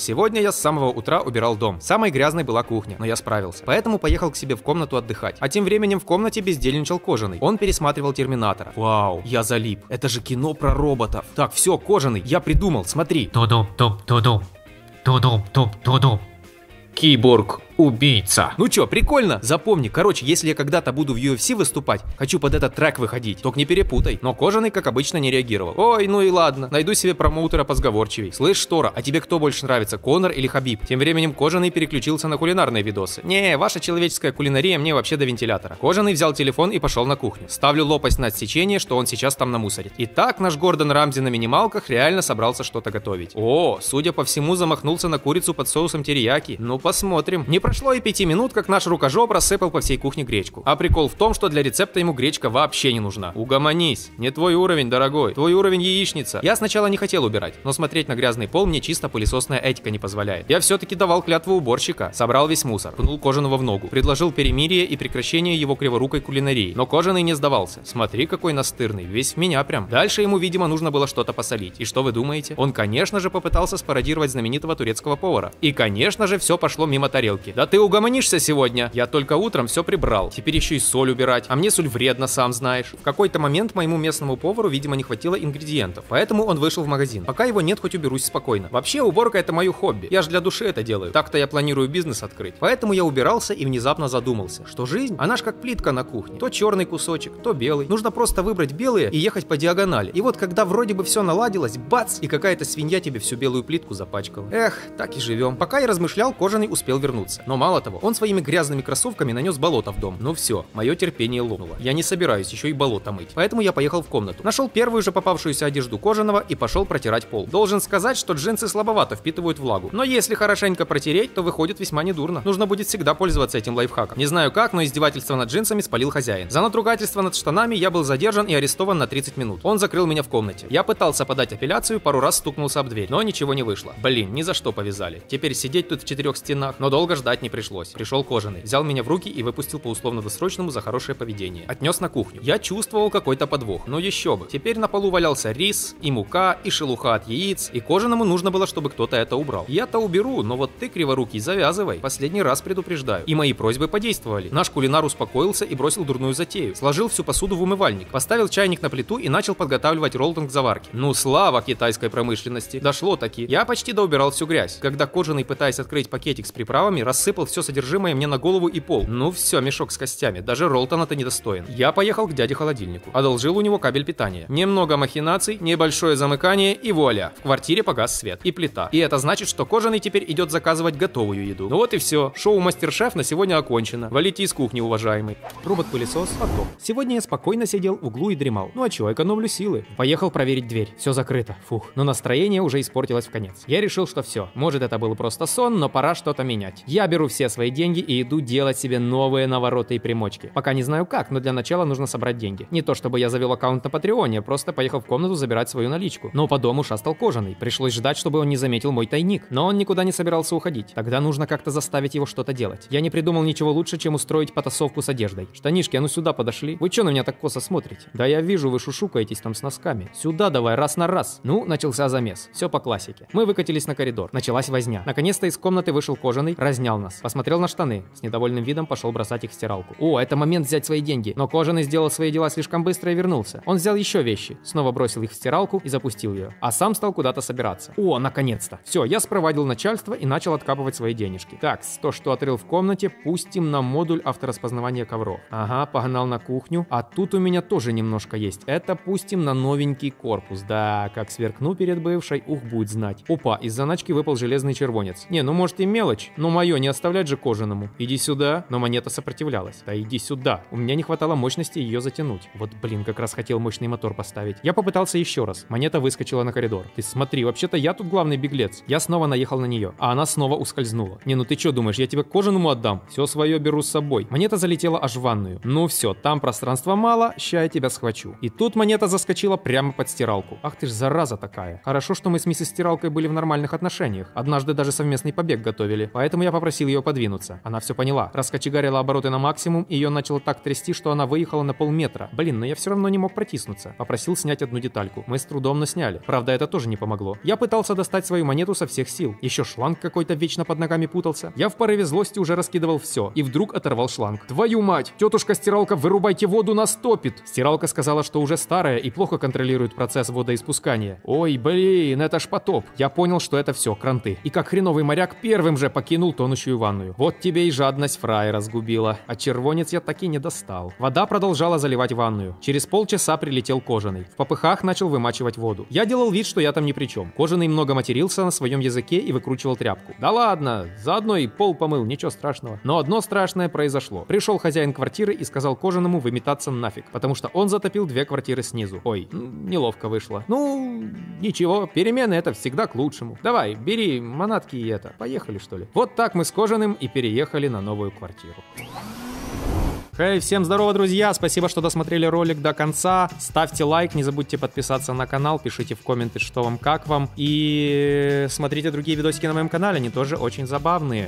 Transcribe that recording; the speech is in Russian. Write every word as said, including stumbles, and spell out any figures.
Сегодня я с самого утра убирал дом. Самой грязной была кухня, но я справился. Поэтому поехал к себе в комнату отдыхать. А тем временем в комнате бездельничал Кожаный. Он пересматривал Терминатора. Вау, я залип. Это же кино про роботов. Так, все, Кожаный, я придумал, смотри. Тудум-тум-тудум. Тудум-тум-тудум. Киборг. Убийца. Ну чё, прикольно? Запомни, короче, если я когда-то буду в ю эф си выступать, хочу под этот трек выходить, только не перепутай. Но Кожаный, как обычно, не реагировал. Ой, ну и ладно, найду себе промоутера позговорчивей. Слышь, Тора, а тебе кто больше нравится, Конор или Хабиб? Тем временем Кожаный переключился на кулинарные видосы. Не, ваша человеческая кулинария мне вообще до вентилятора. Кожаный взял телефон и пошел на кухню. Ставлю лопасть на отсечение, что он сейчас там намусорит. Итак, наш Гордон Рамзи на минималках реально собрался что-то готовить. О, судя по всему, замахнулся на курицу под соусом терияки. Ну посмотрим. Не прошло и пяти минут, как наш рукожоп рассыпал по всей кухне гречку. А прикол в том, что для рецепта ему гречка вообще не нужна. Угомонись. Не твой уровень, дорогой. Твой уровень яичница. Я сначала не хотел убирать, но смотреть на грязный пол мне чисто пылесосная этика не позволяет. Я все-таки давал клятву уборщика. Собрал весь мусор. Пнул Кожаного в ногу. Предложил перемирие и прекращение его криворукой кулинарии. Но Кожаный не сдавался. Смотри, какой настырный. Весь в меня прям. Дальше ему, видимо, нужно было что-то посолить. И что вы думаете? Он, конечно же, попытался спародировать знаменитого турецкого повара. И, конечно же, все пошло мимо тарелки. Да ты угомонишься сегодня. Я только утром все прибрал. Теперь еще и соль убирать. А мне соль вредно, сам знаешь. В какой-то момент моему местному повару, видимо, не хватило ингредиентов. Поэтому он вышел в магазин. Пока его нет, хоть уберусь спокойно. Вообще, уборка — это мое хобби. Я же для души это делаю. Так-то я планирую бизнес открыть. Поэтому я убирался и внезапно задумался, что жизнь, она ж как плитка на кухне. То черный кусочек, то белый. Нужно просто выбрать белые и ехать по диагонали. И вот когда вроде бы все наладилось, бац, и какая-то свинья тебе всю белую плитку запачкала. Эх, так и живем. Пока я размышлял, Кожаный успел вернуться. Но мало того, он своими грязными кроссовками нанес болото в дом. Ну все, мое терпение лопнуло. Я не собираюсь еще и болото мыть. Поэтому я поехал в комнату. Нашел первую же попавшуюся одежду Кожаного и пошел протирать пол. Должен сказать, что джинсы слабовато впитывают влагу. Но если хорошенько протереть, то выходит весьма недурно. Нужно будет всегда пользоваться этим лайфхаком. Не знаю как, но издевательство над джинсами спалил хозяин. За надругательство над штанами я был задержан и арестован на тридцать минут. Он закрыл меня в комнате. Я пытался подать апелляцию, пару раз стукнулся об дверь, но ничего не вышло. Блин, ни за что повязали. Теперь сидеть тут в четырех стенах, но долго ждать не пришлось. Пришел Кожаный, взял меня в руки и выпустил по условно-досрочному за хорошее поведение. Отнес на кухню. Я чувствовал какой-то подвох, но еще бы. Теперь на полу валялся рис, и мука, и шелуха от яиц, и Кожаному нужно было, чтобы кто-то это убрал. Я-то уберу, но вот ты, криворукий, завязывай. Последний раз предупреждаю. И мои просьбы подействовали. Наш кулинар успокоился и бросил дурную затею. Сложил всю посуду в умывальник, поставил чайник на плиту и начал подготавливать роллтон к заварке. Ну, слава китайской промышленности. Дошло таки. Я почти доубирал всю грязь, когда Кожаный, пытаясь открыть пакетик с приправами, рассыпал все содержимое мне на голову и пол. Ну все, мешок с костями. Даже роллтона-то недостоин. Я поехал к дяде холодильнику. Одолжил у него кабель питания. Немного махинаций, небольшое замыкание и вуаля. В квартире погас свет. И плита. И это значит, что Кожаный теперь идет заказывать готовую еду. Ну вот и все. Шоу Мастер-шеф на сегодня окончено. Валите из кухни, уважаемый. Робот-пылесос потом. Сегодня я спокойно сидел в углу и дремал. Ну а чё, экономлю силы. Поехал проверить дверь. Все закрыто. Фух. Но настроение уже испортилось в конец. Я решил, что все. Может, это был просто сон, но пора что-то менять. Я беру все свои деньги и иду делать себе новые навороты и примочки. Пока не знаю как, но для начала нужно собрать деньги. Не то чтобы я завел аккаунт на Патреоне, просто поехал в комнату забирать свою наличку. Но по дому шастал Кожаный. Пришлось ждать, чтобы он не заметил мой тайник. Но он никуда не собирался уходить. Тогда нужно как-то заставить его что-то делать. Я не придумал ничего лучше, чем устроить потасовку с одеждой. Штанишки, а ну сюда подошли. Вы чё на меня так косо смотрите? Да я вижу, вы шушукаетесь там с носками. Сюда давай, раз на раз. Ну, начался замес. Все по классике. Мы выкатились на коридор. Началась возня. Наконец-то из комнаты вышел Кожаный, разнял нас. Посмотрел на штаны. С недовольным видом пошел бросать их в стиралку. О, это момент взять свои деньги. Но Кожаный сделал свои дела слишком быстро и вернулся. Он взял еще вещи, снова бросил их в стиралку и запустил ее. А сам стал куда-то собираться. О, наконец-то. Все, я спровадил начальство и начал откапывать свои денежки. Так, то, что отрыл в комнате, пустим на модуль автораспознавания ковров. Ага, погнал на кухню. А тут у меня тоже немножко есть. Это пустим на новенький корпус. Да, как сверкну перед бывшей, ух, будет знать. Опа, из заначки выпал железный червонец. Не, ну может и мелочь, но мое не оставлять же Кожаному. Иди сюда, но монета сопротивлялась. Да иди сюда. У меня не хватало мощности ее затянуть. Вот блин, как раз хотел мощный мотор поставить. Я попытался еще раз. Монета выскочила на коридор. Ты смотри, вообще-то я тут главный беглец. Я снова наехал на нее, а она снова ускользнула. Не, ну ты что думаешь, я тебя Кожаному отдам? Все свое беру с собой. Монета залетела аж в ванную. Ну все, там пространства мало, ща я тебя схвачу. И тут монета заскочила прямо под стиралку. Ах ты ж зараза такая. Хорошо, что мы с миссис Стиралкой были в нормальных отношениях. Однажды даже совместный побег готовили. Поэтому я попросил попросил ее подвинуться. Она все поняла. Раскочегарила обороты на максимум, и ее начало так трясти, что она выехала на полметра. Блин, но я все равно не мог протиснуться. Попросил снять одну детальку. Мы с трудом, но сняли. Правда, это тоже не помогло. Я пытался достать свою монету со всех сил. Еще шланг какой-то вечно под ногами путался. Я в порыве злости уже раскидывал все. И вдруг оторвал шланг. Твою мать! Тетушка-стиралка, вырубайте воду, нас топит! Стиралка сказала, что уже старая и плохо контролирует процесс водоиспускания. Ой, блин, это ж потоп. Я понял, что это все кранты. И как хреновый моряк первым же покинул тонущую ванную. Вот тебе и жадность фраера сгубила. А червонец я таки не достал. Вода продолжала заливать ванную. Через полчаса прилетел Кожаный. В попыхах начал вымачивать воду. Я делал вид, что я там ни при чем. Кожаный много матерился на своем языке и выкручивал тряпку. Да ладно, заодно и пол помыл, ничего страшного. Но одно страшное произошло. Пришел хозяин квартиры и сказал Кожаному выметаться нафиг, потому что он затопил две квартиры снизу. Ой, неловко вышло. Ну, ничего, перемены это всегда к лучшему. Давай, бери манатки и это. Поехали, что ли? Вот так мы с Кожаным и переехали на новую квартиру. Хей, всем здорово, друзья! Спасибо, что досмотрели ролик до конца. Ставьте лайк, не забудьте подписаться на канал, пишите в комменты, что вам, как вам. И смотрите другие видосики на моем канале, они тоже очень забавные.